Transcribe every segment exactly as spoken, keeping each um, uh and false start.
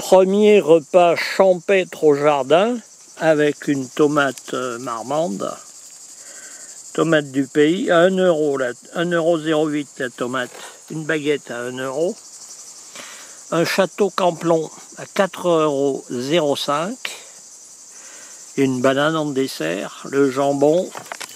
Premier repas champêtre au jardin avec une tomate marmande. Tomate du pays à un euro, un euro zéro huit la tomate. Une baguette à un euro. Un château Camplon à quatre euros zéro cinq. Une banane en dessert. Le jambon.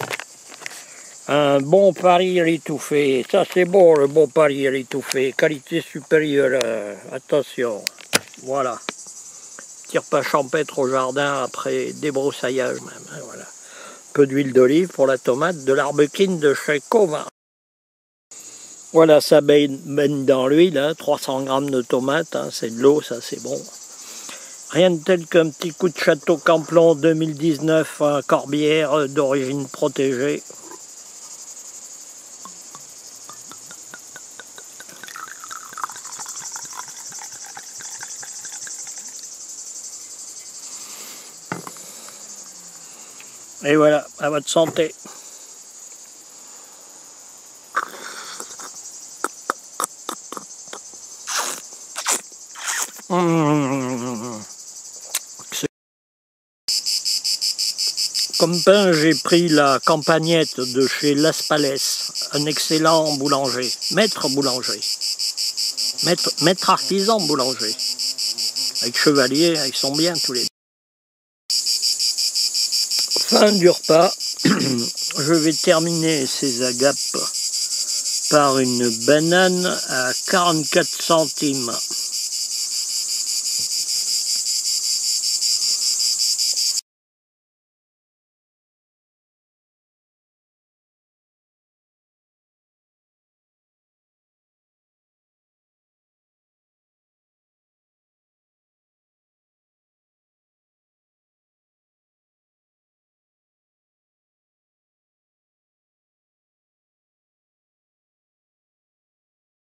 Un bon Paris étouffé. Ça c'est beau le bon Paris étouffé. Qualité supérieure. Attention. Voilà. Petit repas champêtre au jardin après débroussaillage même. Voilà. Peu d'huile d'olive pour la tomate, de l'arbequine de chez Covin. Voilà, ça baigne dans l'huile, hein, trois cents grammes de tomates, hein, c'est de l'eau, ça c'est bon. Rien de tel qu'un petit coup de Château Camplon deux mille dix-neuf, hein, Corbière d'origine protégée. Et voilà, à votre santé. Mmh. Comme pain, j'ai pris la campagnette de chez Las Palais, un excellent boulanger, maître boulanger, maître, maître artisan boulanger, avec Chevalier, ils sont bien tous les deux. Fin du repas, je vais terminer ces agapes par une banane à quarante-quatre centimes.